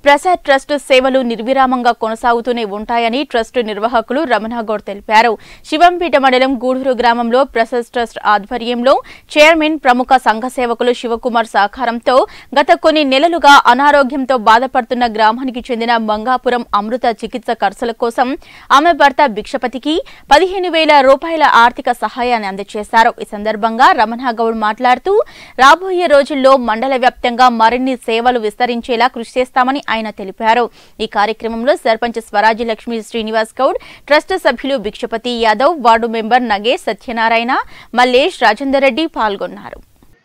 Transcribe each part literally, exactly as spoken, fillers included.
Prasad trust సేవలు నిర్విరామంగా కొనసాగుతూనే ఉంటాయని ట్రస్ట్ నిర్వాహకులు రమణగౌడ్ తెలిపారు. శివంపేట మండలం గూడూరు గ్రామంలో ప్రసాద్ ట్రస్ట్ ఆధ్వర్యంలో చైర్మన్ ప్రముఖ సంఘ సేవకులు శివకుమార్ సహకారంతో గత కొన్ని నెలలుగా అనారోగ్యంతో బాధపడుతున్న గ్రామానికి చెందిన మంగాపురం అమృత చికిత్స ఖర్చుల కోసం ఆమె భర్త భిక్షపతికి పదిహేను వేల రూపాయల ఆర్థిక సహాయాన్ని అందజేశారు. ఈ సందర్భంగా రమణగౌడ్ మాట్లాడుతూ రాబోయే రోజుల్లో మండల వ్యాప్తంగా మరిన్ని సేవలు విస్తరించేలా కృషి చేస్తామని ఆయన తెలిపారు. ఈ కార్యక్రమంలో సర్పంచ్ స్వరాజ్య లక్ష్మీ శ్రీనివాస్ గౌడ్, ట్రస్ట్ సభ్యులు భిక్షపతి యాదవ్, వార్డు మెంబర్ నగేష్ సత్యనారాయణ, మల్లేష్, రాజేందర్ రెడ్డి పాల్గొన్నారు.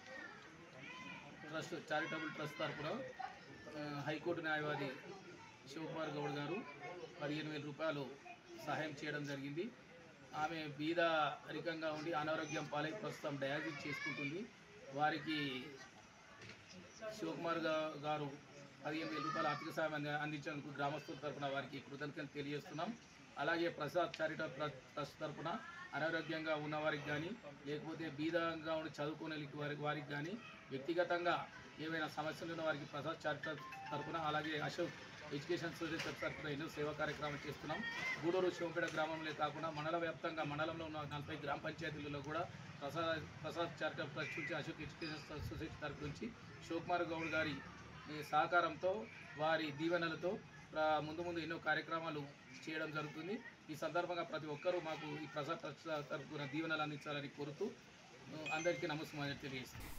హైకోర్టు న్యాయవాది శివకుమార్ గౌడ్ గారు పదిహేను వేల రూపాయలు సహాయం చేయడం జరిగింది. ఆమె బీద అధికంగా ఉండి అనారోగ్యం పాలై ప్రస్తుతం డయాలసిస్ చేసుకుంటుంది. వారికి శివకుమార్ గారు పదిహేను వేల రూపాయల ఆర్థిక సాయం అందించేందుకు గ్రామస్తుల తరఫున వారికి కృతజ్ఞతలు తెలియజేస్తున్నాం. అలాగే ప్రసాద్ చారిటబుల్ ట్రస్ట్ తరఫున అనారోగ్యంగా ఉన్నవారికి కానీ, లేకపోతే బీదంగా ఉండి చదువుకునే వారికి వారికి కానీ, వ్యక్తిగతంగా ఏవైనా సమస్యలు ఉన్న వారికి ప్రసాద్ చారిటబుల్ తరఫున, అలాగే అశోక్ ఎడ్యుకేషన్ సొసైటీ తరఫున ఎన్నో సేవా కార్యక్రమాలు చేస్తున్నాం. గూడూరు శివంపేట గ్రామంలో కాకుండా మండల వ్యాప్తంగా మండలంలో ఉన్న నలభై గ్రామ పంచాయతీలలో కూడా ప్రసాద్ ప్రసాద్ చారిటబుల్ ట్రస్ట్ నుంచి, అశోక్ ఎడ్యుకేషన్ సొసైటీ తరఫు నుంచి శివకుమార్ గౌడ్ గారి సహకారంతో, వారి దీవెనలతో ముందు ముందు ఎన్నో కార్యక్రమాలు చేయడం జరుగుతుంది. ఈ సందర్భంగా ప్రతి ఒక్కరూ మాకు ఈ ప్రసాద్ ట్రస్ట్ తరఫున దీవెనలు అందించాలని కోరుతూ అందరికీ నమస్కారం తెలియజేస్తాం.